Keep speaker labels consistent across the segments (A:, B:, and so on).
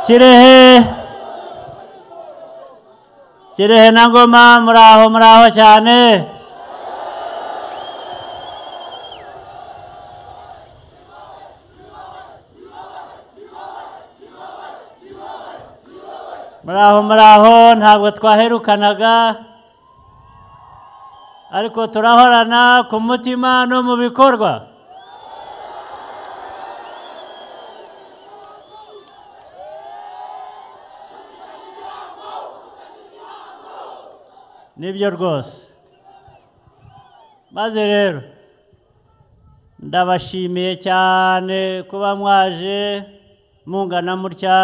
A: Kirehe Kirehe na Ngoma muraho cyane. Muraho ntabwo twaherukanaga ariko turahorana ku mutima no mu bikorwa. Nibyo rwose. Maze rero ndabashimiye cyane kuba mwaje mungana mutya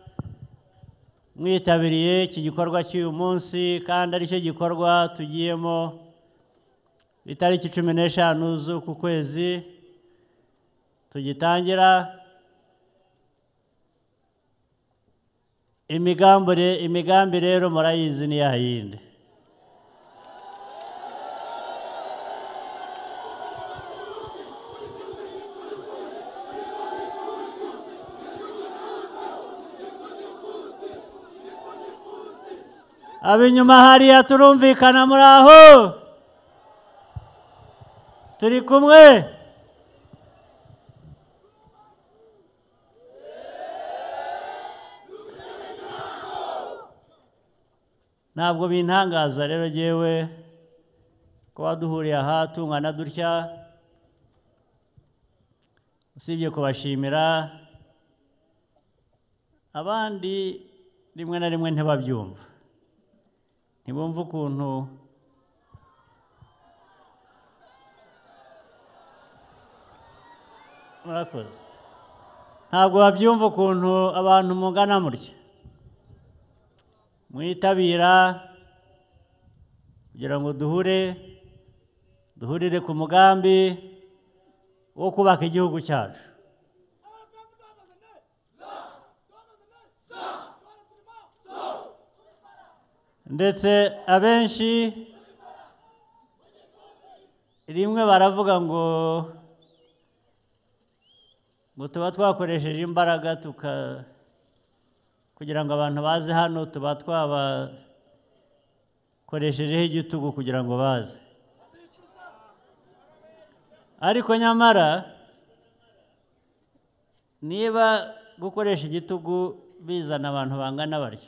A: mwitabiriye iki gikorwa cy'uyu munsi, kandi aricyo gikorwa tugiyemo itariki 15 z'uku kwezi tugitangira. Imigambi rero murayizi ni yayindi. Abinyuma hariya turumvikana muraho, turi kumwe. Ntabwo bintangaza rero jyewe kuba duhuriye aha tungana dutya, usibye kubashimira abandi rimwe na rimwe ntibabyumva, ntibumva ukuntu murakoze, ntabwo babyumva ukuntu abantu mungana mutya mwitabira kugira ngo duhurire ku mugambi wo kubaka igihugu cyacu. Ndetse abenshi rimwe baravuga ngo tuba twakoresheje imbaraga kugira ngo abantu baze hano, tuba twabakoreshejeho igitugu kugira ngo baze. Ariko nyamara niba gukoresha igitugu bizana abantu bangana batya,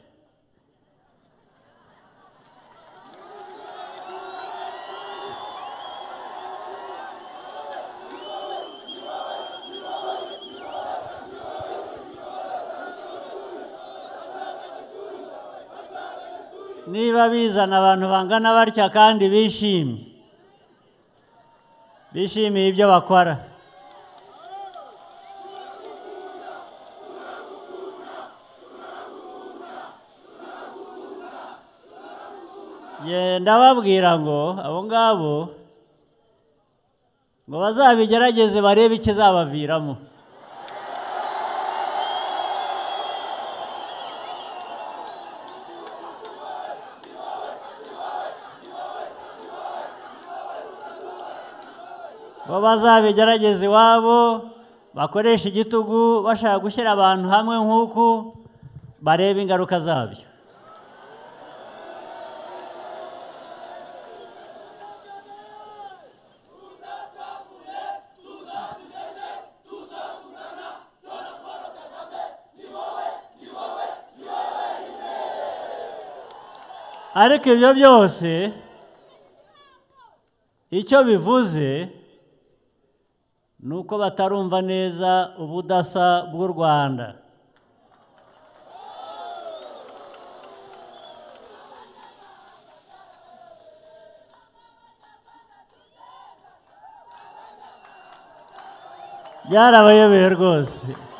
A: niba bizana abantu bangana batya kandi bishimiye ibyo bakora, ndababwira ngo abo ngabo ngo bazabigerageze barebe ikizabaviramo. Bo bazabigerageza iwabo, bakoresha igitugu bashaka gushyira abantu hamwe nk'uku, barebe ingaruka zabyo. Ariko ibyo byose icyo bivuze nuko batarumva neza ubudasa bw'u Rwanda. Byarabayobeye rwose.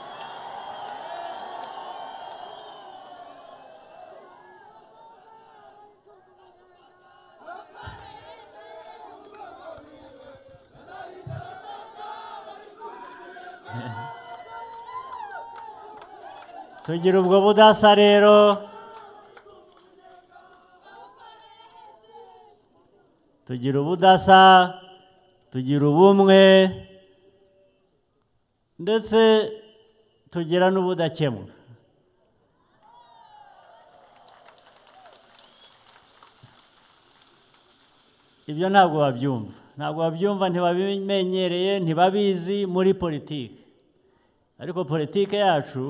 A: Tugira ubwo budasa rero, tugira ubudasa, tugira ubumwe, ndetse tugira n'ubudakemwa. ibyo ntabwo babyumva ntibabimenyereye ntibabizi muri politiki ariko politiki yacu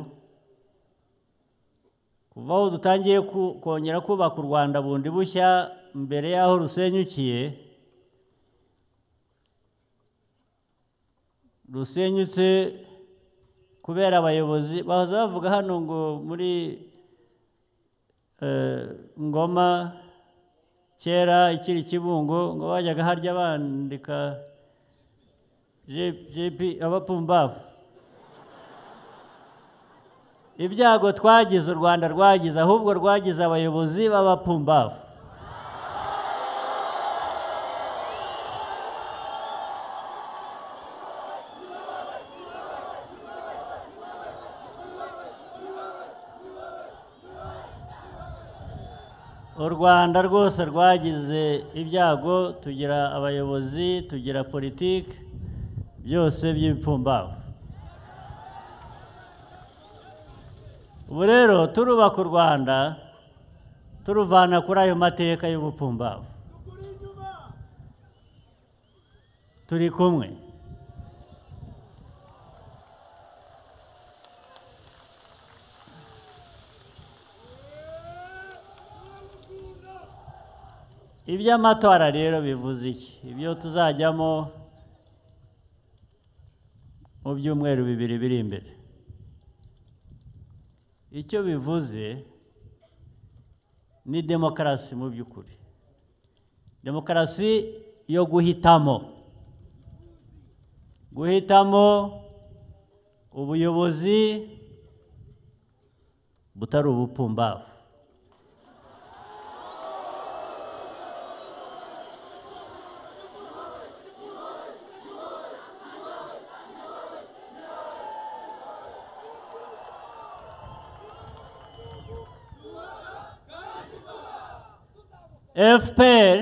A: kuva aho dutangiye kongera kubaka u Rwanda bundi bushya mbere y'aho rusenyutse kubera abayobozi bahoze bavuga hano ngo muri Ngoma kera ikiri Kibungo ngo bajyaga harya bandika JP abapumbavu ibyago twagize u Rwanda rwagize ahubwo rwagize abayobozi b'abapumbavu u Rwanda rwose rwagize ibyago tugira abayobozi tugira politiki byose by'ibipumbavu ubu rero turubaka u Rwanda turuvana kuri ayo mateka y'ubupumbavu turi kumwe iby'amatora rero bivuze iki ibyo tuzajyamo mu byumweru 2 biri imbere icyo bivuze ni demokarasi mu by'ukuri demokarasi yo guhitamo ubuyobozi butari ubupumbavu FPR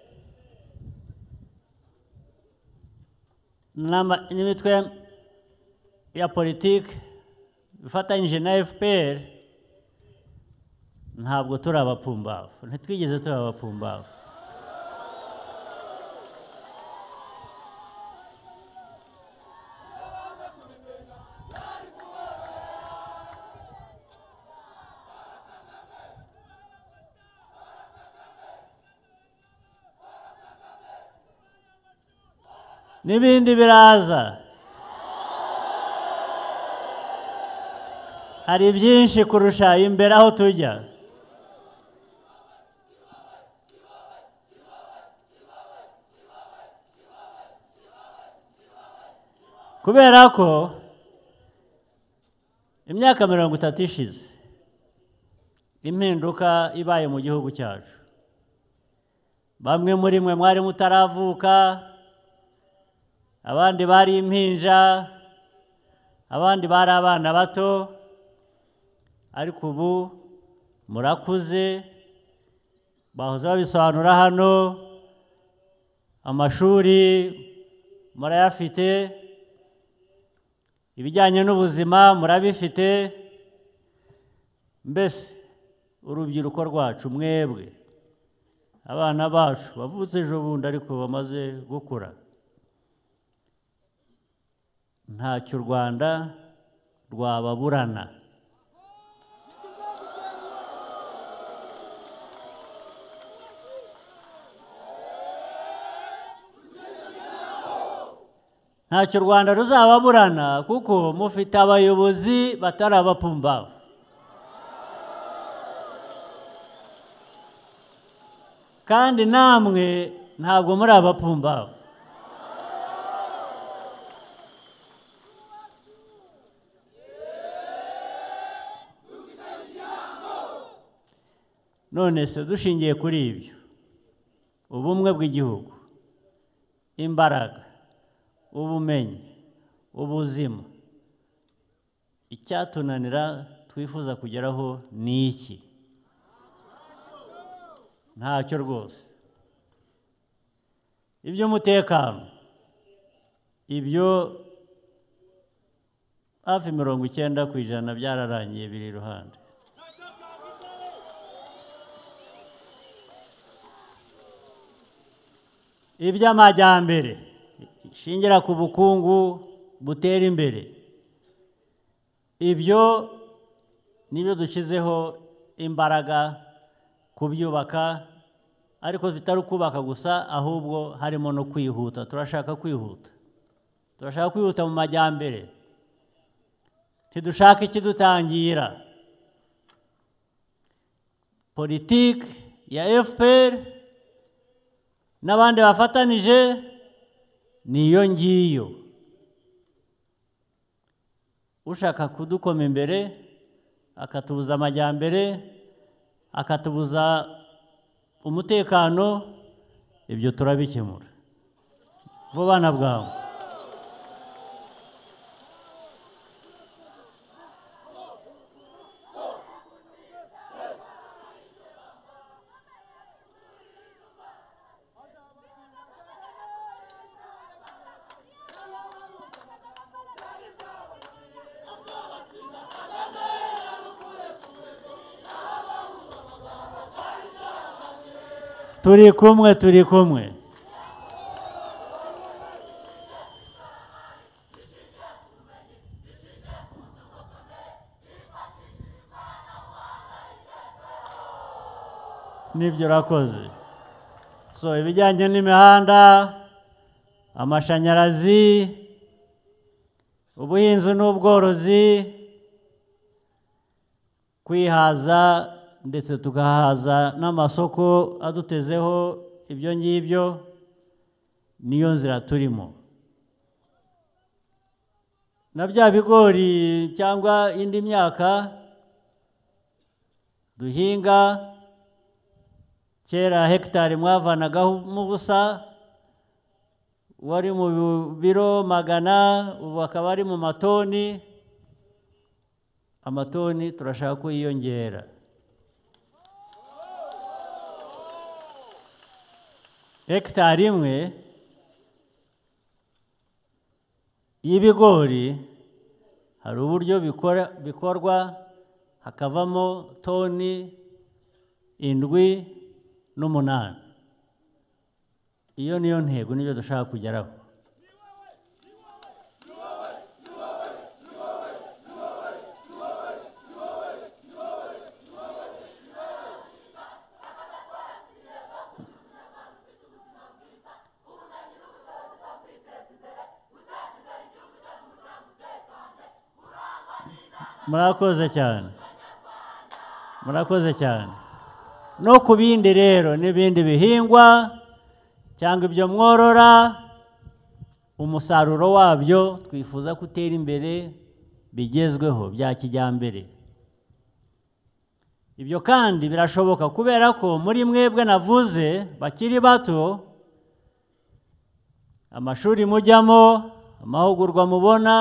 A: n'imitwe ya politiki bifatanyije na FPR ntabwo turi abapumbavu ntitwigeze turi abapumbavu n'ibindi biraza hari byinshi kurusha imbere aho tujya kubera ko imyaka 30 ishize impinduka ibaye mu gihugu cyacu bamwe muri mwe mwari mutaravuka abandi bari impinja abandi bari abana bato ariko ubu murakuze bahoze babisobanura hano amashuri murayafite ibijyanye n'ubuzima murabifite mbese urubyiruko rwacu mwebwe abana bacu bavutse ejo bundi ariko bamaze gukura ntacyo u Rwanda rwababurana ntacyo u Rwanda ruzababurana kuko mufite abayobozi batari abapumbavu kandi namwe ntabwo muri abapumbavu none se dushingiye kuri ibyo ubumwe bw'igihugu imbaraga ubumenyi ubuzima icyatunanira twifuza kugeraho ni iki ntacyo rwose iby'umutekano ibyo hafi 90% byararangiye biri iruhande iby'amajyambere ishingira ku bukungu butera imbere. Ibyo nibyo dushyizeho imbaraga kubyubaka, ariko bitari ukubaka gusa, ahubwo harimo no kwihuta. Turashaka kwihuta, turashaka kwihuta mu majyambere, ntidushaka ikidutangira. Politiki ya FPR n'abandi bafatanije niyo ngiyo. Ushaka kudukoma imbere akatubuza amajyambere, akatubuza umutekano, ibyo turabikemura vuba na bwangu. Turi kumwe, turi kumwe. Nibyo urakoze. So ibijyanye n'imihanda, amashanyarazi, ubuhinzi n'ubworozi, kwihaza ndetse tugahaza n'amasoko adutezeho, ibyo ngibyo niyo nzira turimo. Na bya bigori cyangwa indi myaka duhinga, kera hegitari mwavanagaho mu busa wari mu biro 100, ubu akaba ari mu matoni. Amatoni turashaka ko yiyongera. Hegitari imwe y'ibigori hari uburyo bikorwa hakavamo toni 7 n'umunani. Iyo niyo ntego, nibyo dushaka kugeraho. Murakoze cyane, murakoze cyane. No ku bindi rero n'ibindi bihingwa cyangwa ibyo mworora, umusaruro wabyo twifuza gutera imbere bigezweho bya kijyambere. Ibyo kandi birashoboka kubera ko muri mwebwe navuze bakiri bato, amashuri mujyamo, amahugurwa mubona,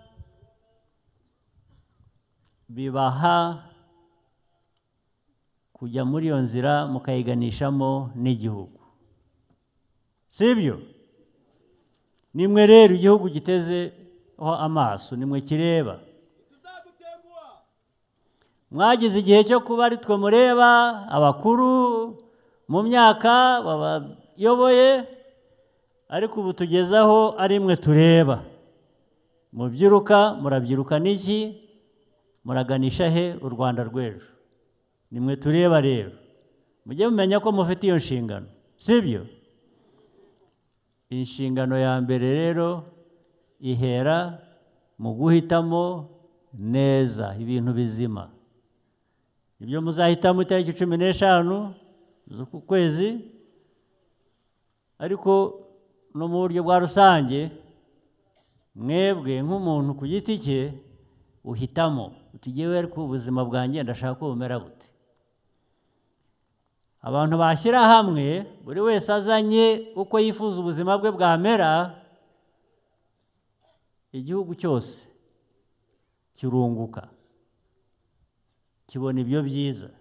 A: bibaha kujya muri iyo nzira mukayiganishamo n'igihugu. Sibyo? Nimwe rero igihugu gitezeho amaso, nimwe kireba. Mwagize igihe cyo kuba ari twe mureba, abakuru mu myaka babayoboye, ariko ubu tugezaho ari mwe tureba. Mubyiruka, murabyiruka n'iki? Muraganisha he u Rwanda rw'ejo? Nimwe tureba rero. Mujye mumenya ko mufite iyo nshingano, sibyo? Inshingano ya mbere rero ihera mu guhitamo neza ibintu bizima. Ibyo muzahitamo itariki 15 z'uku kwezi, ariko no mu buryo bwa rusange, mwebwe nk'umuntu ku giti cye uhitamo utigewe, ariko ubuzima bwanjye ndashaka ko bumera bute. Abantu bashyira hamwe, buri wese azanye uko yifuza ubuzima bwe bwamera, igihugu cyose kirunguka, kibona ibyo byiza.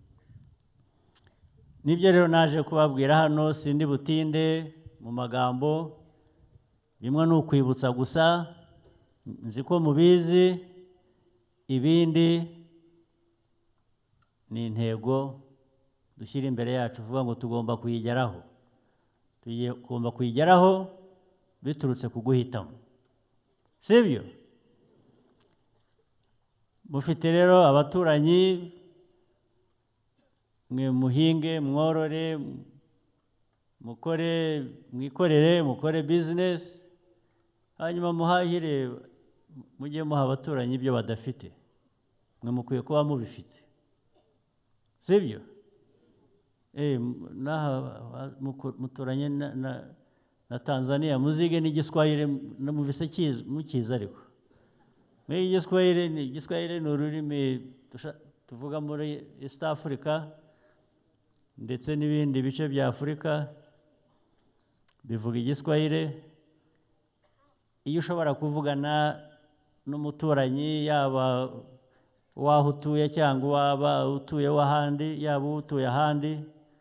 A: Nibyo rero naje kubabwira hano, sindi butinde mu magambo, bimwe ni ukwibutsa gusa, nzi ko mubizi, ibindi ni intego dushyira imbere yacu, vuga ngo tugomba kuyigeraho. tugomba kuyigeraho biturutse ku guhitamo, sibyo? Mufite rero abaturanyi, mwe muhinge, mworore, mwikorere, mukore business, hanyuma muhahire, mujye muha abaturanyi ibyo badafite, mwe mukwiye kuba mubifite, sibyo? Muturanye na Tanzania, muzige n'igiswahili, namuvise mukiza ariko igiswahili ni ururimi tuvuga muri East Africa ndetse n'ibindi bice bya Afurika bivuga igiswahili. Iyo ushobora kuvugana n'umuturanyi, yaba waho utuye cyangwa waba utuye w'ahandi, yaba utuye ahandi,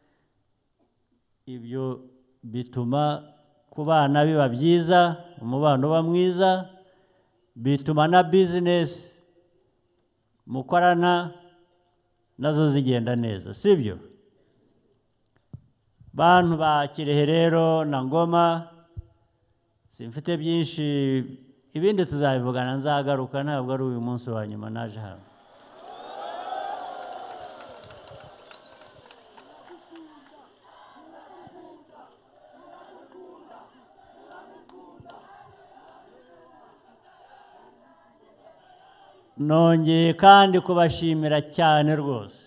A: ibyo bituma ku bana biba byiza, umubano uba mwiza, bituma na business mukorana nazo zigenda neza, sibyo? Bantu ba Kirehe rero na Ngoma, simfite byinshi, ibindi tuzabivugana, nzagaruka, ntabwo ari uyu munsi wa nyuma naje hano. Nongeye kandi kubashimira cyane rwose.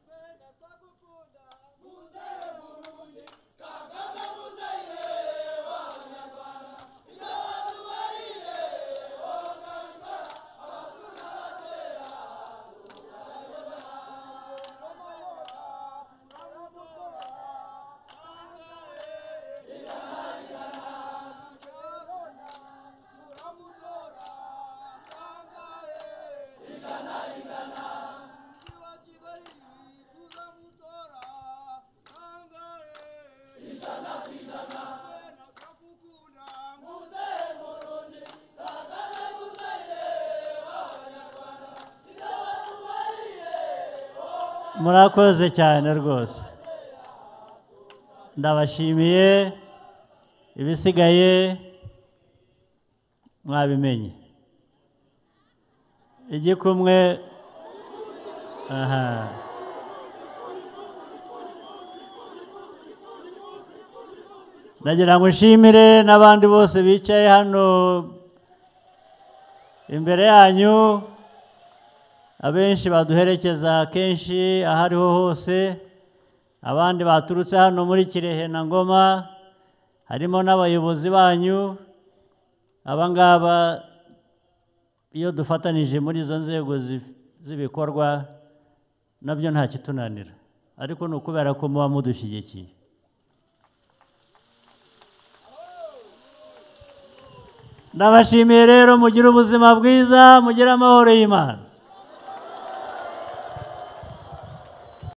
A: Murakoze cyane rwose, ndabashimiye, ibisigaye mwabimenye. Igikumwe, ndagira ngo nshimire n'abandi bose bicaye hano imbere yanyu, abenshi baduherekeza kenshi ahariho hose, abandi baturutse hano muri Kirehe na Ngoma, harimo n'abayobozi banyu. Abangaba iyo dufatanije muri izo nzego z'ibikorwa nabyo nta kitunanira, ariko ni ukubera ko muba mudushyigikiye. Ndabashimiye rero, mugire ubuzima bwiza, mugire amahoro y'Imana.